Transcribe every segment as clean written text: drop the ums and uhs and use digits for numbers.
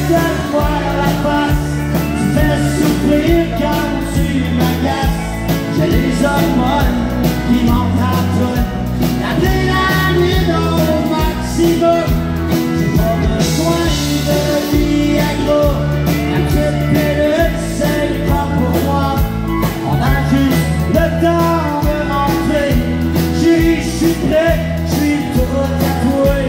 de te voir la face. Tu fais souffrir quand tu m'agaces. J'ai les hormones qui montent à toi. L'adrénaline au maximum. J'ai pas besoin de Viagra. La petite pilule, c'est pas pour moi. On a juste le temps de rentrer. Chérie, je suis prêt, je suis tout tatoué.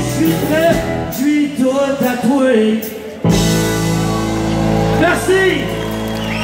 Merci!